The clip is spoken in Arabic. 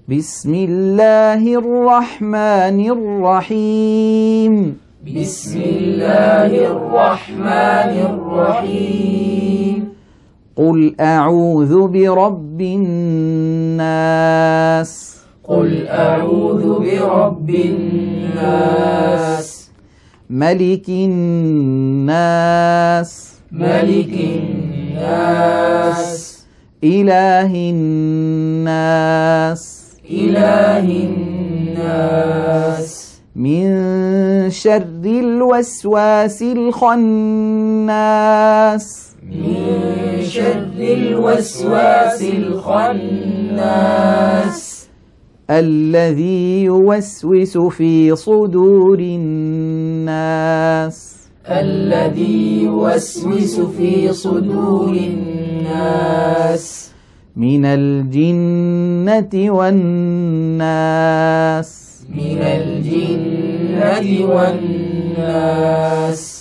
بسم الله الرحمن الرحيم بسم الله الرحمن الرحيم قل أعوذ برب الناس قل أعوذ برب الناس ملك الناس ملك الناس إله الناس إله الناس من شر الوسواس الخناس من شر الوسواس الخناس الذي يوسوس في صدور الناس الذي يوسوس في صدور الناس من الجنة والناس من الجنة والناس